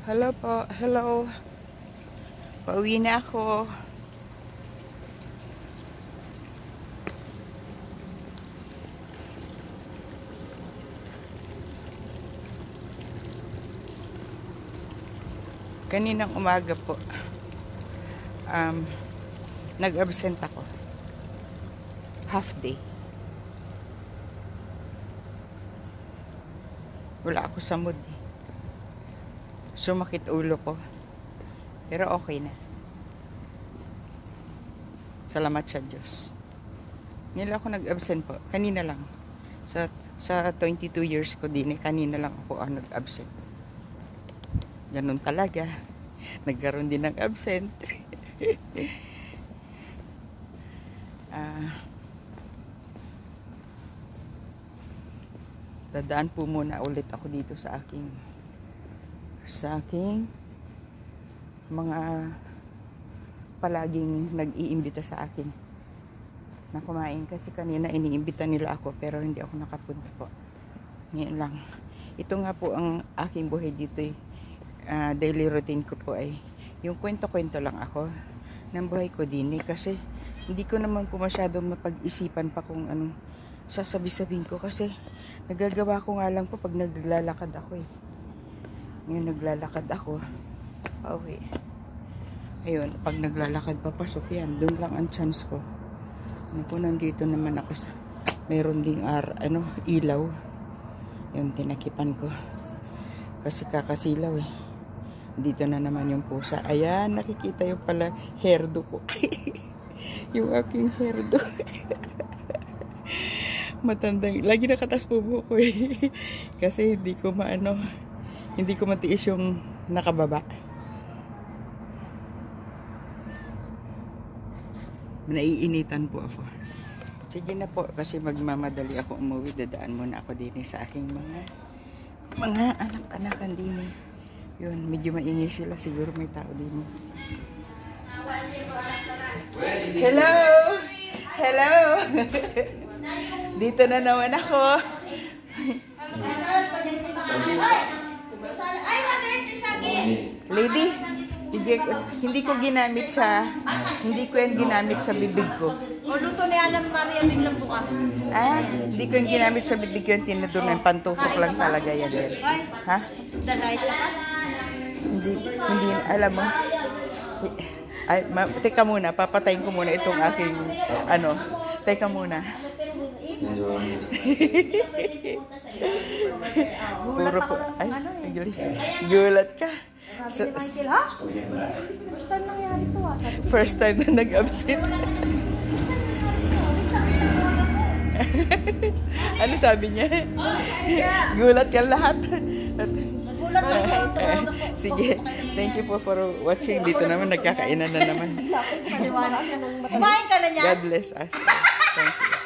Hello po, hello. Pauwi na ako. Kaninang umaga po, nag-absent ako. Half day. Wala ako sa mood. Sumakit ulo ko. Pero okay na. Salamat sa Diyos. Nila ako nag-absent po. Kanina lang. Sa 22 years ko din, kanina lang ako nag-absent. Ganun talaga. Nagkaroon din ng absent. Dadaan po muna ulit ako dito sa aking mga palaging nag-iimbita sa akin na kumain, kasi kanina iniimbita nila ako pero hindi ako nakapunta po. Ngayon lang. Ito nga po ang aking buhay dito daily routine ko po ay yung kwento-kwento lang ako ng buhay ko din kasi hindi ko naman po masyadong mapag-isipan pa kung anong sasabi-sabihin ko kasi nagagawa ko nga lang po pag naglalakad ako Ngayon naglalakad ako. Okay. Ayun, pag naglalakad papasok yan, doon lang ang chance ko. Ano po, nandito naman ako sa meron ding ilaw. Yun, tinakipan ko. Kasi kakasilaw Dito na naman yung pusa. Ayan, nakikita yung pala hairdo ko. Yung aking hairdo. Matandang. Lagi nakatas po buhok ko Kasi hindi ko matiis yung nakababa. Naiinitan po ako. Sige na po, kasi magmamadali ako umuwi. Dadaan muna ako din sa aking mga anak-anakan din. Yun, medyo maingay sila. Siguro may tao din. Hello! Hello! Dito na naman ako. Lady, hindi ko yan ginamit sa bibig ko. O luto ni Ana Maria biglang buka. Hindi ko yung ginamit sa bibig ko, yung tinadungan. Pantusok lang talaga yan. Ha? Dadahit na ka? Hindi, alam mo. Teka muna, papatayin ko muna itong aking, teka muna. Gulat ako Gulat ka. Michael, ha? First time nangyari to First time na nag-absent. Ano sabi niya? Gulat ka lahat. Nagulat ako. Sige, thank you for watching. Dito naman nagkakainan na naman. Kumain ka na niya? God bless us. Thank you.